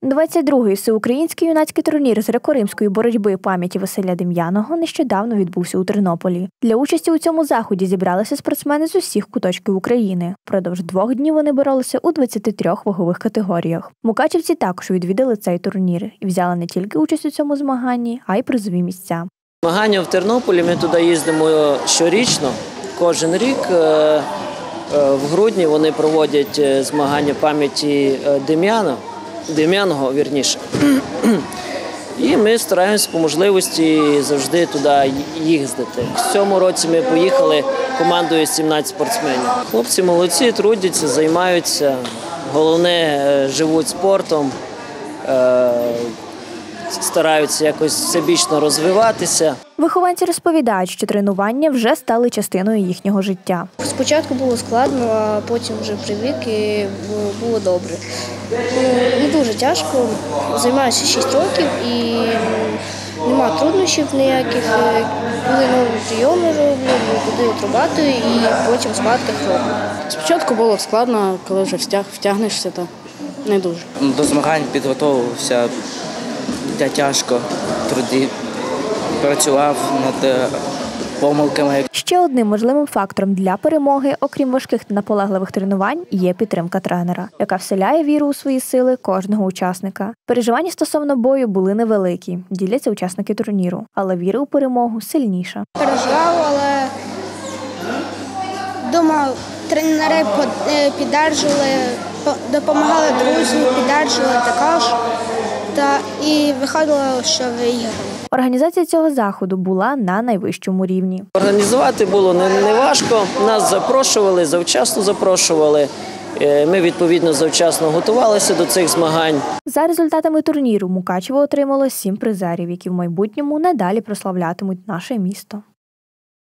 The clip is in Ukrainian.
22-й всеукраїнський юнацький турнір з греко-римської боротьби пам'яті Василя Дем'яного нещодавно відбувся у Тернополі. Для участі у цьому заході зібралися спортсмени з усіх куточків України. Впродовж 2 днів вони боролися у 23 вагових категоріях. Мукачівці також відвідали цей турнір і взяли не тільки участь у цьому змаганні, а й призові місця. Змагання в Тернополі, ми туди їздимо щорічно, кожен рік. В грудні вони проводять змагання пам'яті Дем'яного, вірніше. І ми стараємося по можливості завжди туди їздити. В цьому році ми поїхали командою 17 спортсменів. Хлопці молодці, трудяться, займаються, головне живуть спортом, стараються якось всебічно розвиватися. Вихованці розповідають, що тренування вже стали частиною їхнього життя. Спочатку було складно, а потім вже привик і було добре. Не дуже тяжко, займаюся 6 років і немає труднощів ніяких. Коли нові прийоми роблю, куди отрабатую і потім в схватках роблю. Спочатку було складно, коли вже втягнешся, то не дуже. До змагань підготовився тяжко, працював над помилками. Ще одним можливим фактором для перемоги, окрім важких та наполегливих тренувань, є підтримка тренера, яка вселяє віру у свої сили кожного учасника. Переживання стосовно бою були невеликі, діляться учасники турніру, але віра у перемогу сильніша. Переживав, але вдома тренери підтримували, допомагали друзі, підтримували також. І виходило, що виграли. Організація цього заходу була на найвищому рівні. Організувати було не важко, нас запрошували, завчасно запрошували. Ми, відповідно, завчасно готувалися до цих змагань. За результатами турніру Мукачево отримало 7 призерів, які в майбутньому надалі прославлятимуть наше місто.